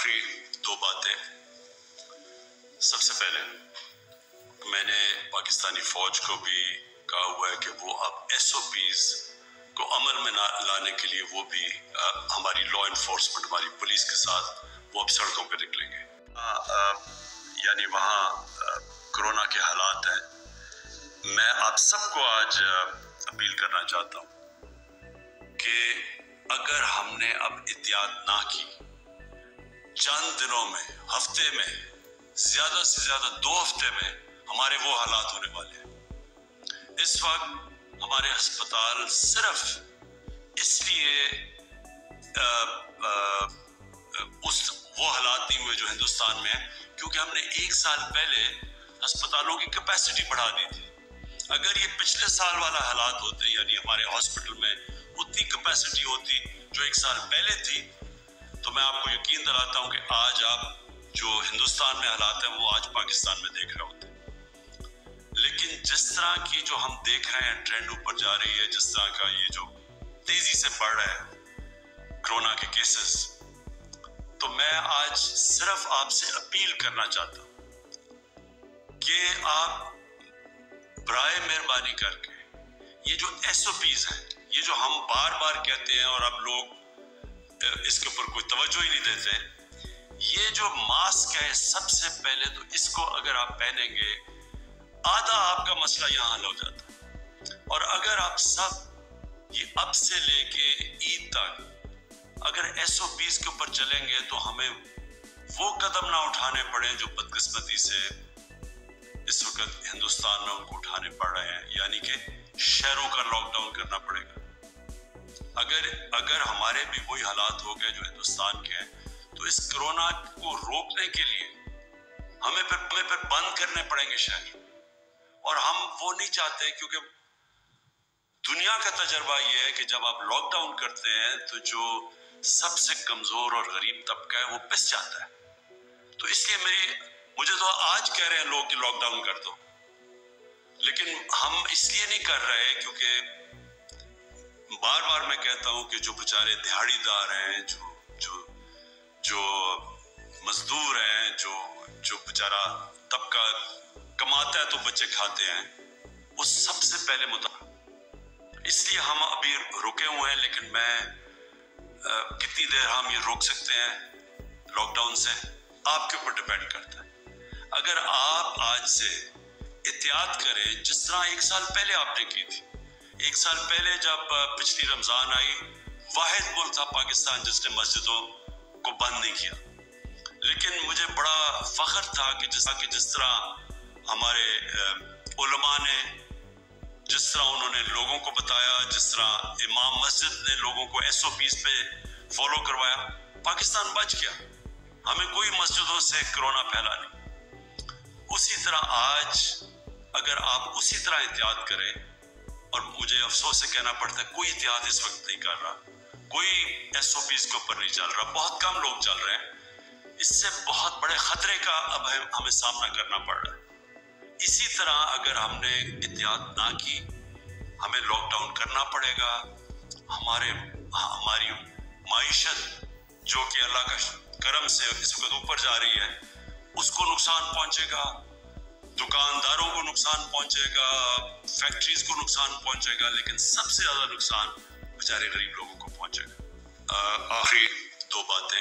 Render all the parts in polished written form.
आखिरी दो बातें। सबसे पहले मैं ने पाकिस्तानी फ़ौज को भी कहा हुआ है कि वो अब SOPs को अमल में लाने के लिए वो भी हमारी लॉ इन्फोर्समेंट, हमारी पुलिस के साथ वो अब सड़कों पर निकलेंगे। यानी वहाँ कोरोना के हालात हैं। मैं आप सबको आज अपील करना चाहता हूँ कि अगर हमने अब एहतियात ना की, चंद दिनों में, हफ्ते में, ज़्यादा से ज़्यादा 2 हफ्ते में हमारे वो हालात होने वाले हैं। इस वक्त हमारे अस्पताल सिर्फ इसलिए वो हालात नहीं हुए जो हिंदुस्तान में है क्योंकि हमने 1 साल पहले अस्पतालों की कैपेसिटी बढ़ा दी थी। अगर ये पिछले साल वाला हालात होते, यानी हमारे हॉस्पिटल में उतनी कैपेसिटी होती जो 1 साल पहले थी, तो मैं आपको यकीन दिलाता हूं कि आज आप जो हिंदुस्तान में हालात हैं वो आज पाकिस्तान में देख रहे होते। लेकिन जिस तरह की जो हम देख रहे हैं ट्रेंड ऊपर जा रही है, जिस तरह का ये जो तेजी से बढ़ रहा है कोरोना के केसेस, तो मैं आज सिर्फ आपसे अपील करना चाहता हूं कि आप बराए मेहरबानी करके ये जो SOPs हैं, ये जो हम बार बार कहते हैं और अब लोग इसके ऊपर कोई तवज्जो ही नहीं देते, ये जो मास्क है सबसे पहले तो इसको अगर आप पहनेंगे आधा आपका मसला यहाँ हल हो जाता है। और अगर आप सब ये अब से लेके ईद तक अगर SOPs के ऊपर चलेंगे तो हमें वो कदम ना उठाने पड़े जो बदकिस्मती से इस वक्त हिंदुस्तान में उनको उठाने पड़ रहे हैं, यानी कि शहरों का लॉकडाउन करना पड़ेगा। अगर हमारे भी वही हालात हो गए जो हिंदुस्तान के हैं, तो इस कोरोना को रोकने के लिए हमें फिर बंद करने पड़ेंगे शहर। और हम वो नहीं चाहते क्योंकि दुनिया का तजर्बा ये है कि जब आप लॉकडाउन करते हैं तो जो सबसे कमजोर और गरीब तबका है वो पिस जाता है। तो इसलिए मुझे तो आज कह रहे हैं लोग कि लॉकडाउन कर दो, लेकिन हम इसलिए नहीं कर रहे क्योंकि बार बार मैं कहता हूं कि जो बेचारे दिहाड़ीदार हैं, जो मजदूर हैं, जो बेचारा तबका कमाता है तो बच्चे खाते हैं, वो सबसे पहले इसलिए हम अभी रुके हुए हैं। लेकिन कितनी देर हम ये रोक सकते हैं लॉकडाउन से, आपके ऊपर डिपेंड करता है। अगर आप आज से एहतियात करें जिस तरह 1 साल पहले आपने की थी। 1 साल पहले जब पिछली रमजान आई, वाहिद मुल्क था पाकिस्तान जिसने मस्जिदों को बंद नहीं किया। लेकिन मुझे बड़ा फख्र था कि जिस तरह हमारे उलमा ने, जिस तरह उन्होंने लोगों को बताया, जिस तरह इमाम मस्जिद ने लोगों को SOPs पे फॉलो करवाया, पाकिस्तान बच गया। हमें कोई मस्जिदों से कोरोना फैला नहीं। उसी तरह आज अगर आप उसी तरह एहतियात करें, और मुझे अफसोस से कहना पड़ता है कोई एहतियात इस वक्त नहीं कर रहा, कोई SOPs के ऊपर नहीं चल रहा, बहुत कम लोग चल रहे हैं। इससे बहुत बड़े खतरे का अब हमें सामना करना पड़ रहा है। इसी तरह अगर हमने एहतियात ना की, हमें लॉकडाउन करना पड़ेगा। हमारी माइशत जो कि अल्लाह का करम से इस वक्त ऊपर जा रही है, उसको नुकसान पहुंचेगा, दुकानदारों को नुकसान पहुंचेगा, फैक्ट्रीज को नुकसान पहुंचेगा, लेकिन सबसे ज्यादा नुकसान बेचारे गरीब लोगों को पहुंचेगा। आखिरी 2 बातें।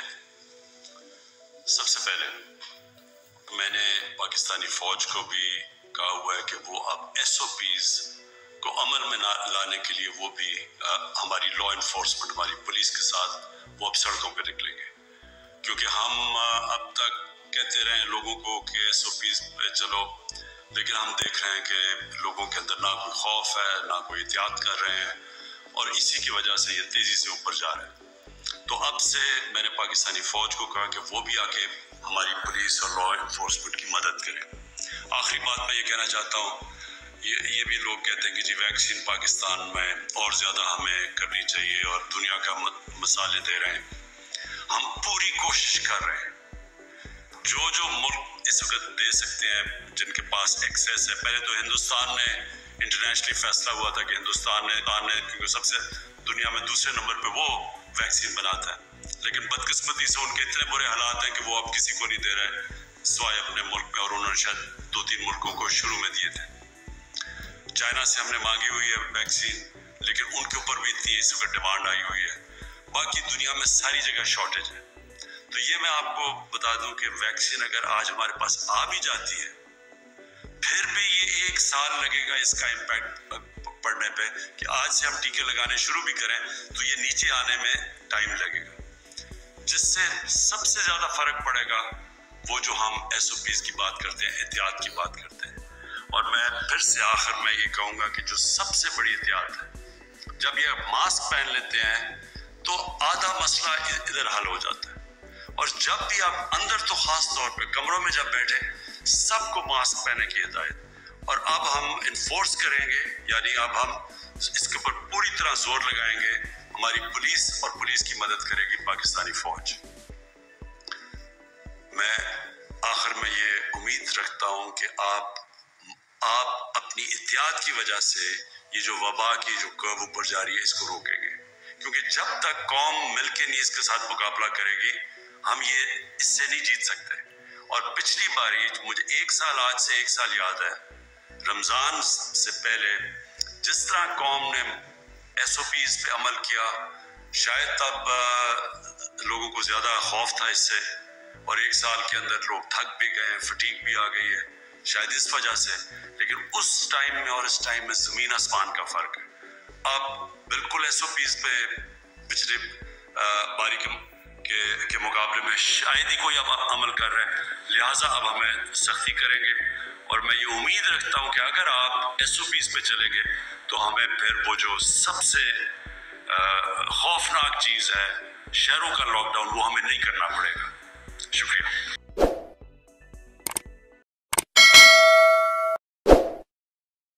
सबसे पहले मैंने पाकिस्तानी फ़ौज को भी कहा हुआ है कि वो अब SOPs को अमल में लाने के लिए वो भी हमारी लॉ इन्फोर्समेंट, हमारी पुलिस के साथ वो अब सड़कों पर निकलेंगे। क्योंकि हम अब तक कहते रहे लोगों को कि SOPs पे चलो, लेकिन हम देख रहे हैं कि लोगों के अंदर ना कोई खौफ है, ना कोई एहतियात कर रहे हैं, और इसी की वजह से ये तेजी से ऊपर जा रहा है। तो अब से मैंने पाकिस्तानी फ़ौज को कहा कि वो भी आके हमारी पुलिस और लॉ इन्फोर्समेंट की मदद करें। आखिरी बात मैं ये कहना चाहता हूँ, ये भी लोग कहते हैं कि जी वैक्सीन पाकिस्तान में और ज़्यादा हमें करनी चाहिए और दुनिया का मसाले दे रहे हैं। हम पूरी कोशिश कर रहे हैं, जो मुल्क इस वक्त दे सकते हैं, जिनके पास एक्सेस है। पहले तो हिंदुस्तान ने इंटरनेशनली फैसला हुआ था कि हिंदुस्तान ने क्योंकि सबसे दुनिया में दूसरे नंबर पे वो वैक्सीन बनाता है, لیکن بدقسمتی سے ان کے اتنے برے حالات ہیں کہ وہ اب کسی کو نہیں دے رہے سوائے اپنے ملک میں، اور انہوں نے شاید 2-3 ملکوں کو شروع میں دیے تھے۔ چائنا سے ہم نے مانگی ہوئی ہے ویکسین، لیکن ان کے اوپر بھی اتنی اس وقت ڈیمانڈ آئی ہوئی ہے۔ باقی دنیا میں ساری جگہ شارٹیج ہے۔ تو یہ میں آپ کو بتا دوں کہ ویکسین اگر آج ہمارے پاس آ بھی جاتی ہے، پھر بھی یہ 1 سال لگے گا اس کا امپیکٹ پڑنے پہ، کہ آج سے ہم ٹیکے لگانے شروع بھی کریں تو یہ نیچے آنے میں ٹائم لگے گا۔ جس سے سب سے زیادہ فرق پڑے گا وہ جو ہم SOPs کی بات کرتے ہیں، احتیاط کی بات کرتے ہیں۔ اور میں پھر سے آخر میں یہ کہوں گا کہ جو سب سے بڑی احتیاط ہے، جب یہ ماسک پہن لیتے ہیں تو آدھا مسئلہ ادھر حل ہو جاتا ہے۔ اور جب بھی آپ اندر، تو خاص طور پہ کمروں میں جب بیٹھے، سب کو ماسک پہننے کی ہدایت۔ اور اب ہم انفورس کریں گے، یعنی اب ہم اس کے اوپر پوری طرح زور لگائیں گے۔ ہماری پولیس اور پولیس کی مدد کرے گی پاکستانی فوج۔ میں آخر میں یہ امید رکھتا ہوں کہ آپ اپنی احتیاط کی وجہ سے یہ جو وبا کی جو کرو اوپر جاری ہے، اس کو روکیں گے، کیونکہ جب تک قوم مل کے نہیں اس کے ساتھ مقابلہ کرے گی، ہم یہ اس سے نہیں جیت سکتے۔ اور پچھلی باری مجھے 1 سال، آج سے 1 سال یاد ہے، رمضان سے پہلے جس طرح قوم نے SOPs پہ عمل کیا، شاید تب لوگوں کو زیادہ خوف تھا اس سے، اور 1 سال کے اندر لوگ تھک بھی گئے ہیں، فٹیگ بھی آ گئی ہے شاید اس وجہ سے۔ لیکن اس ٹائم میں اور اس ٹائم میں زمین آسمان کا فرق ہے۔ اب بالکل SOPs پہ پچھلے باری کے مقابلے میں شاید ہی کوئی اب عمل کر رہا ہے، لہٰذا اب ہمیں سختی کریں گے۔ اور میں یہ امید رکھتا ہوں کہ اگر آپ SOPs پہ چلیں گے تو ہمیں پھر وہ جو سب سے خوفناک چیز ہے، شہروں کا لاک ڈاؤن، وہ ہمیں نہیں کرنا پڑے گا۔